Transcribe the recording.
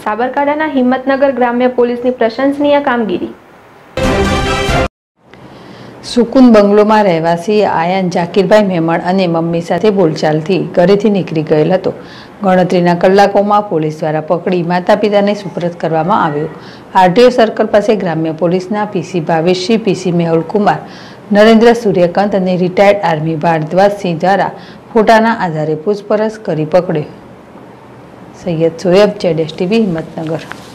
સાબરકાંઠાના હિંમતનગર ગ્રામ્ય પોલીસની પ્રશંસનીય કામગીરી। સુકુન બંગલોમાં રહેવાસી આયાન જાકીરભાઈ મેમણ અને મમ્મી સાથે બોલચાલથી ઘરેથી નીકળી ગયેલ હતો। ગણતરીના કલાકોમાં પોલીસ દ્વારા પકડી માતા પિતાને સુપરત કરવામાં આવ્યો। આરટીઓ સર્કલ પાસે ગ્રામ્ય પોલીસના પીસી ભાવેશસિંહ, પીસી મેહુલકુમાર, નરેન્દ્ર સૂર્યકાંત અને રિટાયર્ડ આર્મી ભારદ્વાજસિંહ દ્વારા ફોટાના આધારે પૂછપરછ કરી પકડ્યો। સૈયદ સોયબ, ZSTV, હિંમતનગર।